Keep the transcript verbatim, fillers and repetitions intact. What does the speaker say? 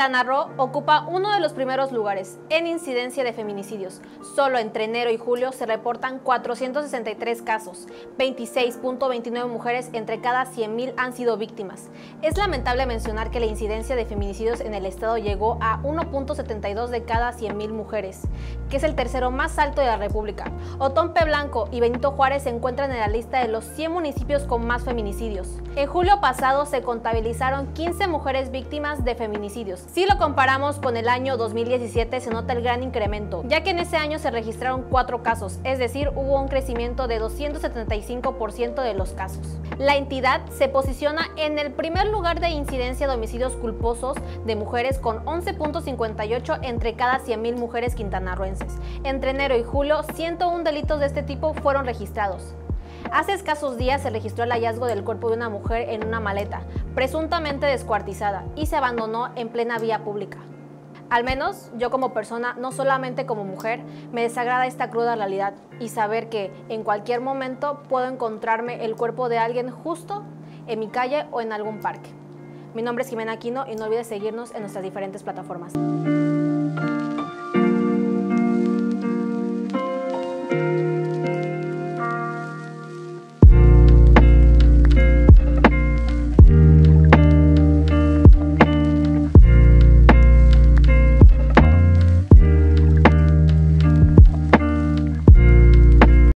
Quintana Roo ocupa uno de los primeros lugares en incidencia de feminicidios. Solo entre enero y julio se reportan cuatrocientos sesenta y tres casos, veintiséis punto veintinueve mujeres entre cada cien mil han sido víctimas. Es lamentable mencionar que la incidencia de feminicidios en el estado llegó a uno punto setenta y dos de cada cien mil mujeres, que es el tercero más alto de la República. Otompe Blanco y Benito Juárez se encuentran en la lista de los cien municipios con más feminicidios. En julio pasado se contabilizaron quince mujeres víctimas de feminicidios. Si lo comparamos con el año dos mil diecisiete, se nota el gran incremento, ya que en ese año se registraron cuatro casos, es decir, hubo un crecimiento de doscientos setenta y cinco por ciento de los casos. La entidad se posiciona en el primer lugar de incidencia de homicidios culposos de mujeres con once punto cincuenta y ocho entre cada cien mil mujeres quintanarroenses. Entre enero y julio, ciento uno delitos de este tipo fueron registrados. Hace escasos días se registró el hallazgo del cuerpo de una mujer en una maleta, presuntamente descuartizada, y se abandonó en plena vía pública. Al menos yo como persona, no solamente como mujer, me desagrada esta cruda realidad y saber que en cualquier momento puedo encontrarme el cuerpo de alguien justo en mi calle o en algún parque. Mi nombre es Jimena Aquino y no olvides seguirnos en nuestras diferentes plataformas.